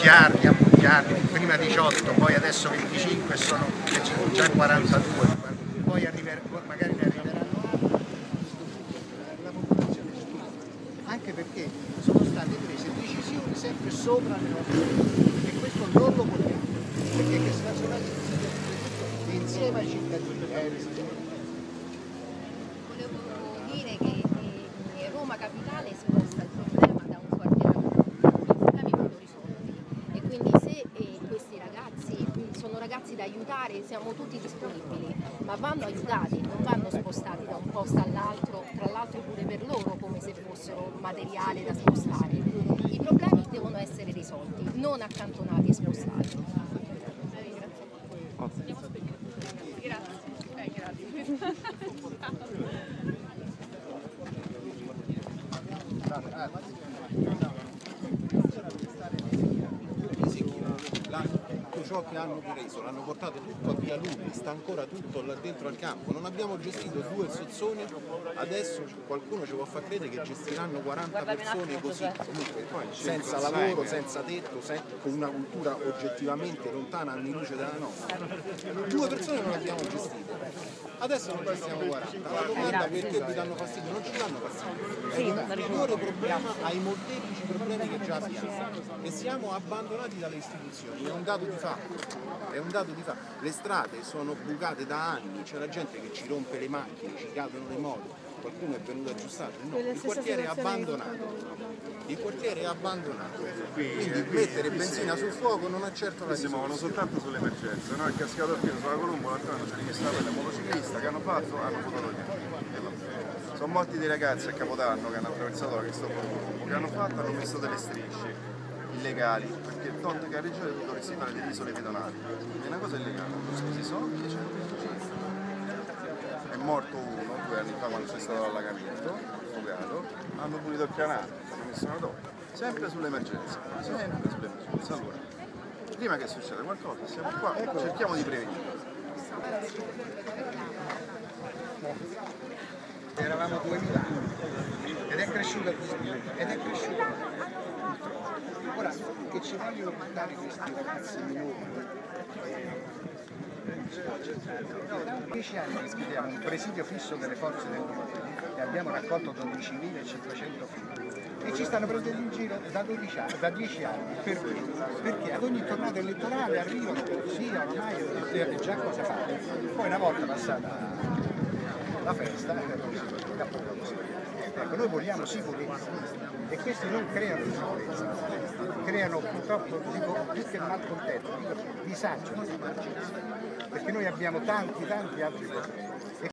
ammucchiarli, prima 18, poi adesso 25 sono già 42, poi magari ne arriveranno altri, la popolazione stufa, anche perché sono state prese decisioni sempre sopra le nostre teste e questo non lo vogliamo, perché questa nazionalità insieme ai cittadini. Volevo dire che Roma Capitale sposta il problema da un quartiere all'altro, i problemi vanno risolti e quindi se questi ragazzi sono ragazzi da aiutare siamo tutti disponibili, ma vanno aiutati, non vanno spostati da un posto all'altro, tra l'altro pure per loro come se fossero materiale da spostare. I problemi devono essere risolti, non accantonati e spostati. Tutto ciò che hanno preso l'hanno portato tutto a Via Lumi, sta ancora tutto là dentro al campo. Non abbiamo gestito 2 sozzoni, adesso qualcuno ci può far credere che gestiranno 40 persone così, comunque senza lavoro, senza tetto, con una cultura oggettivamente lontana anni luce dalla nostra. 2 persone non abbiamo gestito. Adesso non gestiamo 40. La domanda perché vi danno fastidio? Non ci danno fastidio. È un ulteriore problema ai molteplici problemi che già abbiamo. E siamo abbandonati dalle istituzioni, è un dato di fatto. È un dato di fatto. Le strade sono bucate da anni, c'è la gente che ci rompe le macchine, ci cadono le moto, qualcuno è venuto aggiustato. No, il quartiere è abbandonato. Il quartiere è abbandonato. Quindi mettere benzina sul fuoco non ha certo la si muovono soltanto sulle emergenze, no? Il cascato Arpino sulla Colombo, l'altro anno c'è rimessa quella motociclista che hanno fatto, hanno fotografia. Sono morti dei ragazzi a Capodanno che hanno attraversato la Cristoforo Colombo, che hanno fatto, hanno messo delle strisce illegali, perché il tot che la regione dovresti fare delle isole pedonali. È una cosa illegale, hanno speso i soldi e c'è è morto uno 2 anni fa quando c'è stato l'allagamento, affogato, hanno pulito il canale, hanno messo una doppia. Sempre sull'emergenza, sempre sull'emergenza. Allora, prima che succeda qualcosa, siamo qua, cerchiamo di prevenire. Eravamo 2000 ed è cresciuta così, ed è cresciuta. Ora, che ci vogliono portare questi ragazzi minori, 10 anni che chiediamo un presidio fisso delle forze dell'ordine e abbiamo raccolto 12.500 firme e ci stanno prendendo in giro da 10 anni. Perché? Perché ad ogni tornata elettorale arrivano, sì, ormai è già cosa fare. Poi una volta passata la festa, ecco, noi vogliamo sicurezza e questi non creano sicurezza, creano purtroppo, dico, più che malcontento, dico disagio, perché noi abbiamo tanti altri problemi.